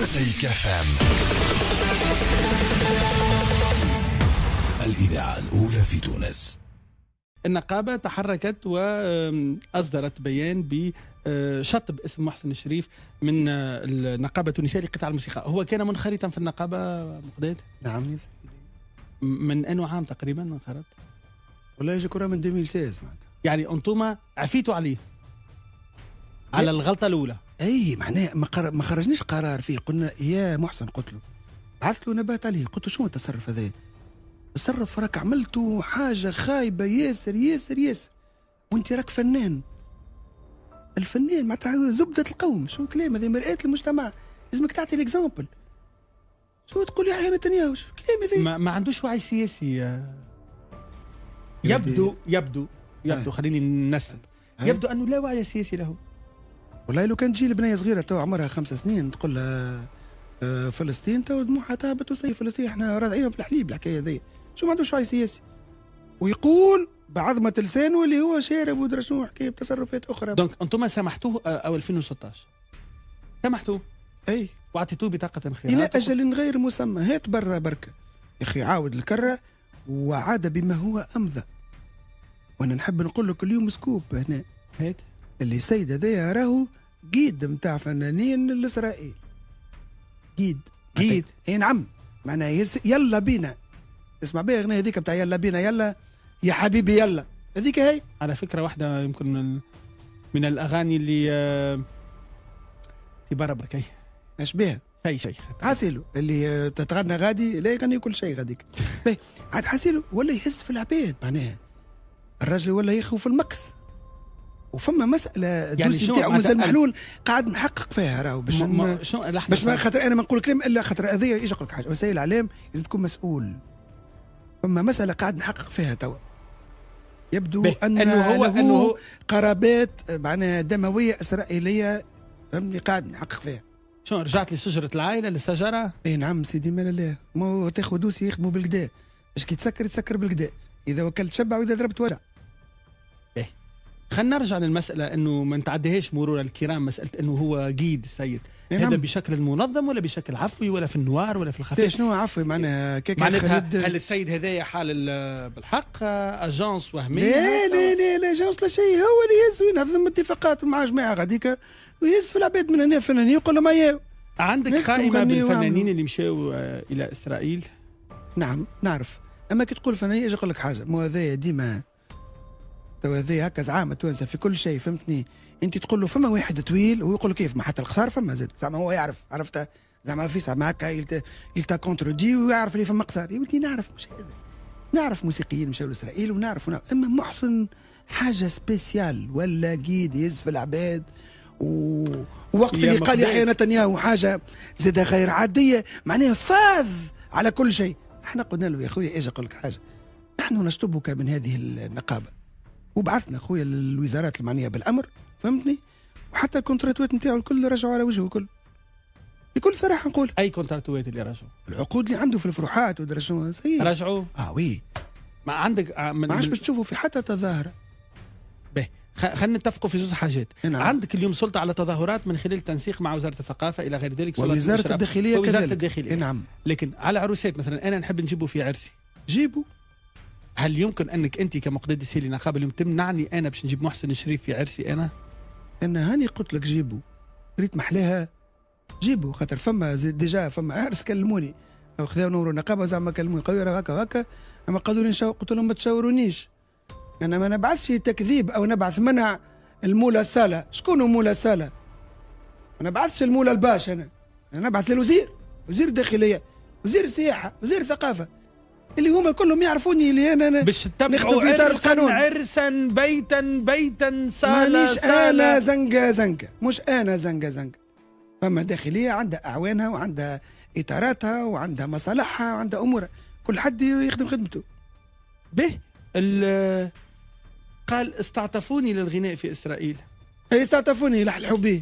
مزيكا فام، الإذاعة الأولى في تونس. النقابة تحركت وأصدرت بيان بشطب اسم محسن الشريف من النقابة التونسية لقطاع الموسيقى. هو كان منخرطا في النقابة مقداد؟ نعم يا سيدي. من أنه عام تقريبا انخرط؟ والله يجي كرة من 2016 معناتها. يعني أنتم عفيتوا عليه على الغلطة الأولى. اي معناه ما خرجنيش قرار فيه، قلنا يا محسن، قلت له بعثت له نبات عليه، قلت له شنو التصرف هذا؟ تصرف راك عملته حاجة خايبة ياسر ياسر ياسر، وانت راك فنان. الفنان معناتها زبدة القوم، شو الكلام هذا؟ مرآة المجتمع، لازمك تعطي الاكزامبل. شو تقول يا نتنياهو؟ شو الكلام هذا؟ ما عندوش وعي سياسي. يبدو خليني ننسب، يبدو أنه لا وعي سياسي له. والله لو كان تجي لبنية صغيرة تو عمرها 5 سنين تقول لها فلسطين تو دموعها تهبط وصي فلسطين، احنا راضعين في الحليب الحكاية ذي. شو ما عندوش وعي سياسي، ويقول بعظمة لسانه اللي هو شارب ودرا شنو حكاية بتصرفات أخرى. دونك أنتم سامحتوه أو 2016 سامحتوه؟ أي، واعطيتوه بطاقة خيار إلى أجل غير مسمى. هات برا بركة يا أخي، عاود الكرة وعاد بما هو أمضى. وأنا نحب نقول لك اليوم سكوب هنا، هات اللي سيد هذايا راهو قيد متاع فنانين الإسرائيل. قيد اي نعم، معناها يلا بينا. اسمع بها اغنيه هذيك بتاع يلا بينا، يلا يا حبيبي يلا، هذيك هي على فكره واحده يمكن من الاغاني اللي تبارا بركي. اش بها؟ شيء حاسيلو اللي تتغنى غادي لا يغني كل شيء غاديك. عاد حاسيلو ولا يحس في العباد، معناها الراجل ولا يخوف المكس. وفما مسألة الدوسي نتاعو مازال محلول، قاعد نحقق فيها راهو باش ما خاطر انا ما نقول كلام الا خاطر هذايا. ايش نقول لك حاجه، وسائل الاعلام لازم تكون مسؤول. فما مسألة قاعد نحقق فيها توا، يبدو أنه قرابات معناها دموية إسرائيلية، فهمني، قاعد نحقق فيها. شو رجعت لشجرة العائلة للشجرة؟ اي نعم سيدي، ما لا ما تاخذ دوسي يخدموا بالكدا، باش كي تسكر بالكدا، إذا وكلت شبع وإذا ضربت وجع. خلينا نرجع للمسألة أنه ما نتعديهاش مرور الكرام، مسألة أنه هو قيد السيد. هذا بشكل منظم ولا بشكل عفوي ولا في النوار ولا في الخفاء؟ شنو عفوي معناها؟ هل السيد هذايا حال بالحق أجانس وهمية؟ لا أجانس لا شيء، هو اللي يهز وينظم اتفاقات مع جماعة غاديك ويهز في العباد من هنا فنانين يقول لهم اياه. عندك قائمة بالفنانين اللي مشاو إلى إسرائيل؟ نعم نعرف، أما كي تقول فنانين اجي أقول لك حاجة، مو هذايا ديما هذه هكا زعامة توانسة في كل شيء، فهمتني؟ انت تقول له فما واحد طويل ويقول له كيف، ما حتى القصار فما زاد، زعما هو يعرف، عرفت زعما في زعما هكا يلتا كونترودي ويعرف اللي فما قصار. يا ولدي نعرف، مش هذا، نعرف موسيقيين مشاو لاسرائيل ونعرف اما محسن حاجة سبيسيال ولا قيد يهز في العباد. ووقت اللي قال يحيى نتنياهو حاجة زاد غير عادية، معناها فاض على كل شيء. احنا قلنا له يا خويا ايش اقول لك حاجة، نحن نشطبك من هذه النقابة، وبعثنا خويا للوزارات المعنيه بالامر، فهمتني؟ وحتى الكونتراتوات نتاعو الكل رجعوا على وجهه الكل، بكل صراحه نقول. اي كونتراتوات اللي رجعوا؟ العقود اللي عنده في الفروحات ودرا شنو رجعوا. وي، ما عندك ما عادش باش تشوفوا في حتى تظاهره. خلينا نتفقوا في زوج حاجات. عندك اليوم سلطه على تظاهرات من خلال تنسيق مع وزاره الثقافه الى غير ذلك، ووزاره الداخليه كذلك. نعم. لكن على عروسات مثلا انا نحب نجيبه في عرسي، جيبوا. هل يمكن انك انت كمقداد السيلي نقابه اليوم تمنعني انا باش نجيب محسن الشريف في عرسي؟ انا هاني قلت لك جيبوا، ريت محلاها جيبوا، خاطر فما ديجا فما عرس كلموني او خذاو نور نقابه زعما كلموني قالوا لي هكا، اما قالوا لي نشاور، قلت لهم ما تشاورونيش، انا ما نبعثش تكذيب او نبعث منع المولى الساله. شكون مولى الساله؟ ما نبعثش المولى الباش، انا نبعث للوزير، وزير الداخليه، وزير السياحه، وزير الثقافه، اللي هما كلهم يعرفوني اللي انا باش تتبعوا في اطار القانون. عرسا بيتا سالة مانيش انا زنقه، مش انا زنقه. فما داخليه عندها اعوانها وعندها اطاراتها وعندها مصالحها وعندها امورها، كل حد يخدم خدمته. قال استعطفوني للغناء في اسرائيل. اي استعطفوني لحلحوا بيه.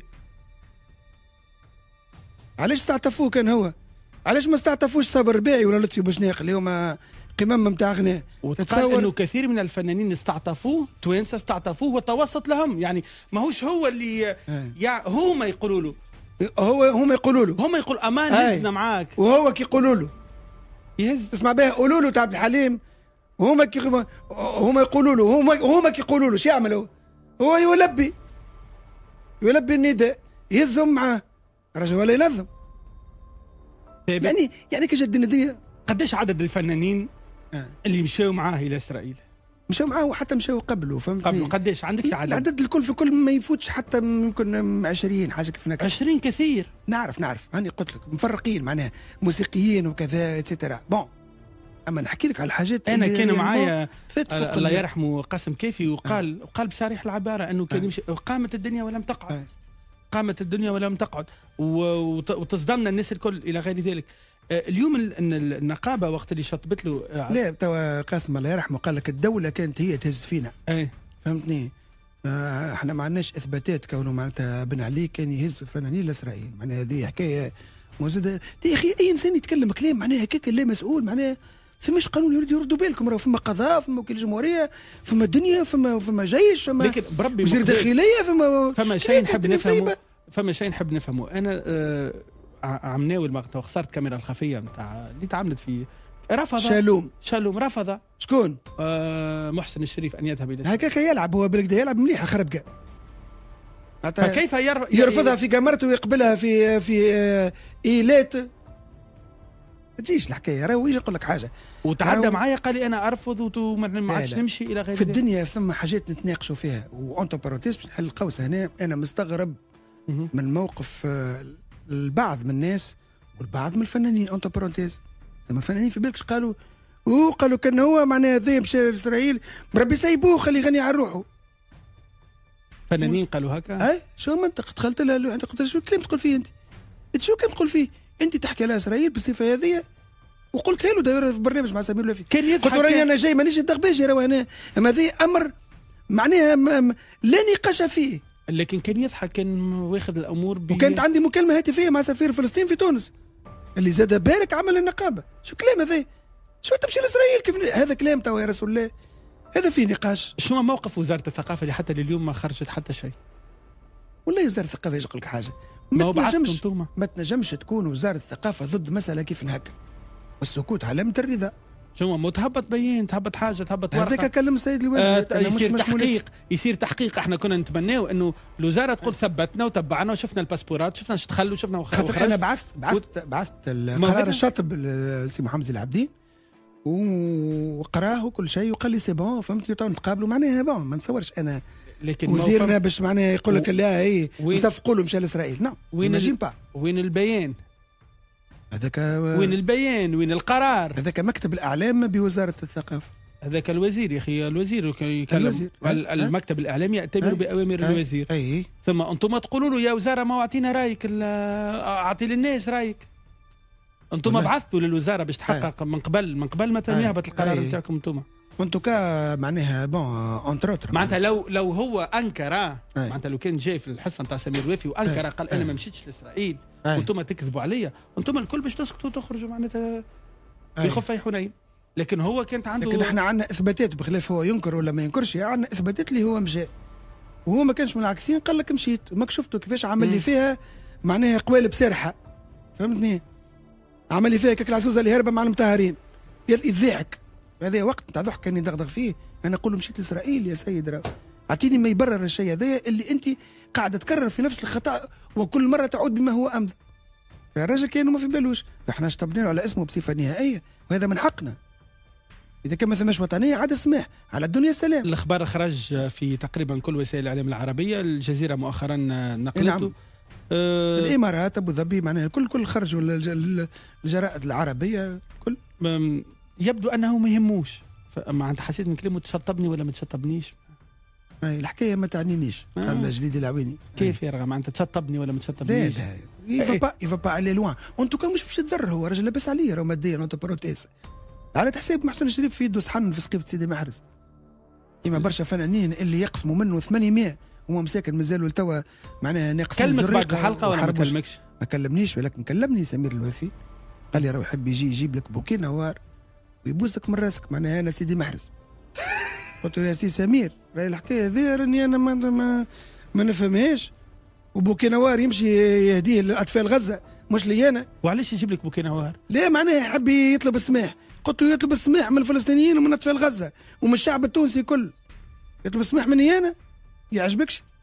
علاش استعطفوه كان هو؟ علاش ما استعطفوش صابر رباعي ولا لطفي بوشناق اللي هما قمم نتاع غناء؟ وتتصور انه كثير من الفنانين استعطفوه، توانسه استعطفوه وتوسط لهم، يعني ماهوش هو اللي هما يقولوا له هما يقولوا له، هما يقول امان أي. هزنا معاك وهو كي يقولوا له يهز. اسمع بها، قولوا له تاع عبد الحليم، هما يقولوا له، هما كي يقولوا له شو يعمل هو يلبي النداء، يهزهم معاه الرجل ولا ينظم. يعني كي جد الدنيا. قديش عدد الفنانين اللي مشاو معاه الى اسرائيل؟ مشاو معاه وحتى مشاو قبله، فهمتني؟ قبله قديش عندك عدد؟ العدد الكل في كل ما يفوتش حتى يمكن 20 حاجه كيف هناك. 20 كثير. نعرف هاني قلت لك مفرقين معناها موسيقيين وكذا اتسيتيرا. بون اما نحكي لك على الحاجات انا كان معايا الله الله يرحمه قاسم كيفي وقال بصريح العباره انه كان يمشي قامت الدنيا ولم تقعد. قامت الدنيا ولم تقعد وتصدمنا الناس الكل الى غير ذلك. اليوم النقابه وقت اللي شطبت له لا توا قاسم الله يرحمه قال لك الدوله كانت هي تهز فينا. فهمتني؟ احنا ما عندناش اثباتات كونه معناتها بن علي كان يهز في الفنانين لاسرائيل، معناها هذه حكايه موزده. يا اخي اي انسان يتكلم كلام معناها هكاك لا مسؤول، معناها فماش قانون يردوا بالكم، راه فما قضاء، فما وكيل جمهوريه، فما دنيا، فما جيش، فما لكن بربي وزير داخليه، فما شيء نحب نفهمه. فما شيء نحب نفهمه. انا عم ناول وقتها وخسرت كاميرا الخفيه نتاع اللي تعاملت فيه رفض شالوم رفض. شكون؟ محسن الشريف ان يذهب الى هكاك يلعب هو بالكدا، يلعب مليح خربقه. فكيف يرفضها في كاميرته ويقبلها في ايلات؟ ما تجيش الحكايه، راهو يجي يقول لك حاجه وتعدى معايا قال لي انا ارفض وما عادش نمشي الى غير في الدنيا. ثم حاجات نتناقشوا فيها وانتو بارونتيز باش نحل القوس هنا. انا مستغرب من موقف البعض من الناس والبعض من الفنانين انتو بارونتيز. ثم فنانين في بالك قالوا كان هو معناها ذا مشى لاسرائيل بربي سيبوه خليه يغني على روحه. فنانين قالوا هكا؟ اي شو منطق دخلت لها انت قلت شو كلام تقول فيه انت شو كلام تقول فيه انت تحكي على اسرائيل بالصفه هذه وقلت له داير في برنامج مع سمير الوفي كان يضحك قلت راني انا جاي مانيش الدغباجي راهو هنا اما هذا امر معناها لا نقاش فيه. لكن كان يضحك، كان واخذ الامور وكانت عندي مكالمه هاتفيه مع سفير فلسطين في تونس اللي زاد بارك عمل النقابه. شو كلام هذا؟ شو تمشي لاسرائيل كيف هذا كلام توا يا رسول الله؟ هذا فيه نقاش. شنو موقف وزاره الثقافه اللي حتى لليوم ما خرجت حتى شيء؟ والله وزاره الثقافه يقول لك حاجه ما تنجمش تكون وزاره الثقافه ضد مساله كيف هكا والسكوت علامه الرضا. شنو مو تهبط بيان، تهبط حاجه، تهبط ورقه. هذاك كلم السيد الوزير يصير تحقيق. احنا كنا نتمناو انه الوزاره تقول ثبتنا وتبعنا وشفنا الباسبورات، شفنا اش دخل وشفنا خاطر انا بعثت القرار الشاطب لسي محمد العبدين وقراه وكل شيء وقال لي سي بون فهمتني تو نتقابلوا معناها بون. ما نتصورش انا لكن وزيرنا باش معناها يقول لك لا هي نصفقوا له مشى لاسرائيل. نعم وين البيان هذاك؟ وين البيان؟ وين القرار؟ هذاك مكتب الاعلام بوزاره الثقافه. هذاك الوزير يا اخي، الوزير يكلم المكتب الاعلامي يأتمر باوامر الوزير. ثم انتم تقولوا له يا وزاره ما اعطينا رايك، اعطي للناس رايك. انتم بعثتوا للوزاره باش تحقق من قبل ما يهبط القرار نتاعكم انتم. وانتم معناها بون اونتر معناتها لو هو انكر، معناتها لو كان جاي في الحصه نتاع سمير الوفي وانكر قال انا ما مشيتش لاسرائيل وانتم تكذبوا عليا، انتم الكل باش تسكتوا وتخرجوا معناتها بخفي حنين. لكن هو كانت عنده، لكن احنا عندنا اثباتات بخلاف هو ينكر ولا ما ينكرش. عندنا اثباتات اللي هو مشى وهو ما كانش من العكسين. قال لك مشيت وماك شفتوا كيفاش عمل لي فيها معناها قوالب سارحه. فهمتني؟ عمل لي فيها كيك العزوزه اللي هربه مع المطهرين يضحك. هذا وقت نتاع ضحك كان يدغدغ فيه. انا اقول له مشيت لاسرائيل يا سيد، راه اعطيني ما يبرر الشيء هذا اللي انت قاعده تكرر في نفس الخطا وكل مره تعود بما هو امثل. فالراجل كانوا ما في بالوش، فاحنا شطبنا له على اسمه بصفه نهائيه وهذا من حقنا. اذا كان ما ثماش وطنيه عاد سماح على الدنيا السلام. الاخبار خرج في تقريبا كل وسائل الاعلام العربيه. الجزيره مؤخرا نقلته. نعم. الامارات، ابو ظبي، معناها كل خرجوا الجرائد العربيه كل. يبدو انه ما يهموش. ما انت حسيت من كلمه تشطبني ولا ما تشطبنيش؟ الحكايه ما تعنينيش. قال جديد العويني كيف يا رغم انت تشطبني ولا ما تشطبنيش؟ لا يفا با الي لوان. انتو كان مش باش تضر، هو راجل لاباس عليه راهو ماديا انتو بروتيز على حساب محسن الشريف في يده صحن في سقيفه سيدي محرز. كيما برشا فنانين اللي يقسموا منه 800 هو مساكن مازالوا لتوا معناها ناقصين. كلمك بعد الحلقه ولا ما كلمكش؟ ما كلمنيش ولكن كلمني سمير الوفي قال لي راه يحب يجيب لك بوكي نوار ويبوسك من راسك. معناها انا سيدي محرز. قلت له يا سي سمير راهي الحكايه هذه راني انا ما نفهمهاش. وبوكينوار يمشي يهديه لاطفال غزه مش لي انا. وعلاش يجيب لك بوكينوار؟ ليه معناه يحب يطلب السماح؟ قلت له يطلب السماح من الفلسطينيين ومن اطفال غزه ومن الشعب التونسي كل. يطلب السماح مني انا؟ يعجبكش؟